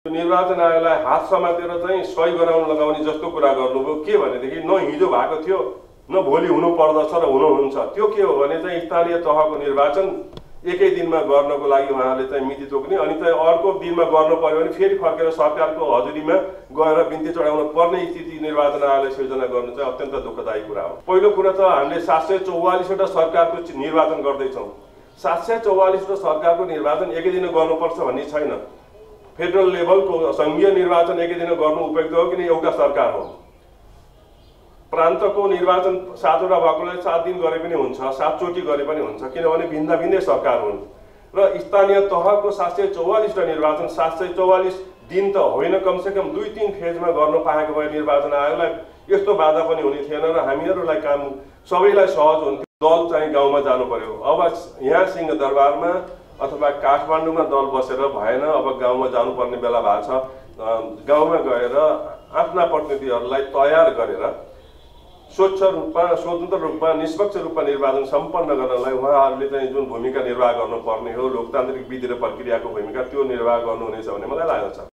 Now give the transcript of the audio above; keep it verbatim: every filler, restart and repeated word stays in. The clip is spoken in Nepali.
निर्वाचन आयोगलाई हात समातेर चाहिँ सही गराउन लगाउने जस्तो कुरा गर्नुभयो। के भनेदेखि न हिजो भएको थियो न भोलि हुनु पर्दछ र हुनुहुन्छ। त्यो के हो भने चाहिँ स्थानीय तहको निर्वाचन एकै दिनमा गर्नको लागि उहाँले चाहिँ मिति तोक्ने, अनि चाहिँ अर्को दिनमा गर्नु पर्यो भने फेरि फर्केर सरकारको हजुरीमा गएर बिन्ती चढाउन पर्ने स्थिति निर्वाचन आयोगले सिर्जना गर्नु चाहिँ अत्यन्त दुःखदायी कुरा हो। पहिलो कुरा त हामीले सात सय चौवालिसवटा सरकारको निर्वाचन गर्दैछौँ। सात सय चौवालिसवटा सरकारको निर्वाचन एकै दिन गर्नुपर्छ भन्ने छैन। फेडरल लेभलको सङ्घीय निर्वाचन एकै दिन गर्नु उपयुक्त हो किन एउटा सरकार हो। प्रान्तको निर्वाचन सातवटा भएकोले सात दिन गरे पनि हुन्छ, सातचोटि गरे पनि हुन्छ, किनभने भिन्न भिन्नै सरकार हुन्। र स्थानीय तहको सात सय चौवालिसवटा निर्वाचन सात सय चौवालिस दिन त होइन, कमसेकम दुई तिन फेजमा गर्न पाएको भए निर्वाचन आयोगलाई यस्तो बाधा पनि हुने थिएन र हामीहरूलाई काम सबैलाई सहज हुन्थ्यो। दल चाहिँ गाउँमा जानु पर्यो। अब यहाँ सिंहदरबारमा अथवा काठमाडौँमा दल बसेर भएन, अब गाउँमा जानुपर्ने बेला भएको छ। गाउँमा गएर आफ्ना प्रतिनिधिहरूलाई तयार गरेर स्वच्छ रूपमा, स्वतन्त्र रूपमा, निष्पक्ष रूपमा निर्वाचन सम्पन्न गर्नलाई उहाँहरूले चाहिँ जुन भूमिका निर्वाह गर्नुपर्ने हो, लोकतान्त्रिक विधि र प्रक्रियाको भूमिका, त्यो निर्वाह गर्नुहुनेछ भन्ने मलाई लागेको छ।